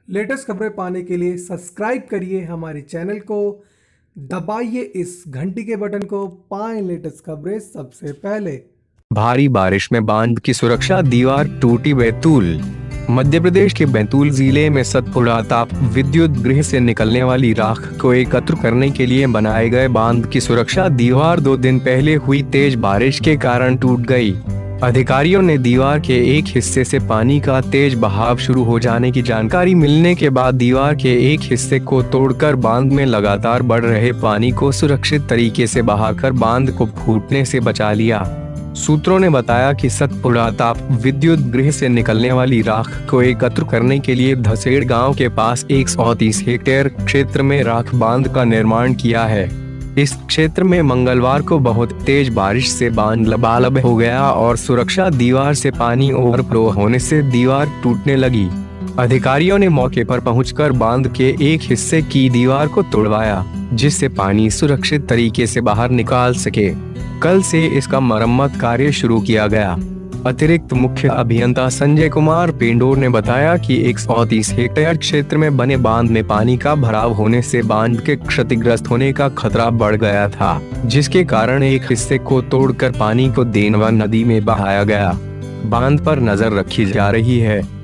Latest खबरें पाने के लिए सब्सक्राइब करिए हमारे चैनल को, दबाइए इस घंटी के बटन को, पाएं लेटेस्ट खबरें सबसे पहले। भारी बारिश में बांध की सुरक्षा दीवार टूटी। बैतूल। मध्य प्रदेश के बैतूल जिले में सतपुड़ा ताप विद्युत गृह से निकलने वाली राख को एकत्र करने के लिए बनाए गए बांध की सुरक्षा दीवार 2 दिन पहले हुई तेज बारिश के कारण टूट गई। अधिकारियों ने दीवार के एक हिस्से से पानी का तेज बहाव शुरू हो जाने की जानकारी मिलने के बाद दीवार के एक हिस्से को तोड़कर बांध में लगातार बढ़ रहे पानी को सुरक्षित तरीके से बहाकर बांध को फूटने से बचा लिया। सूत्रों ने बताया कि सतपुड़ा ताप विद्युत गृह से निकलने वाली राख को एकत्र करने के लिए धसेड़ गांव के पास 130 हेक्टेयर क्षेत्र में राख बांध का निर्माण किया है। इस क्षेत्र में मंगलवार को बहुत तेज बारिश से बांध लबालब हो गया और सुरक्षा दीवार से पानी ओवरफ्लो होने से दीवार टूटने लगी। अधिकारियों ने मौके पर पहुंचकर बांध के एक हिस्से की दीवार को तोड़वाया, जिससे पानी सुरक्षित तरीके से बाहर निकाल सके। कल से इसका मरम्मत कार्य शुरू किया गया। अतिरिक्त मुख्य अभियंता संजय कुमार पेंडोर ने बताया कि 130 हेक्टेयर क्षेत्र में बने बांध में पानी का भराव होने से बांध के क्षतिग्रस्त होने का खतरा बढ़ गया था, जिसके कारण एक हिस्से को तोड़कर पानी को देनवा नदी में बहाया गया। बांध पर नजर रखी जा रही है।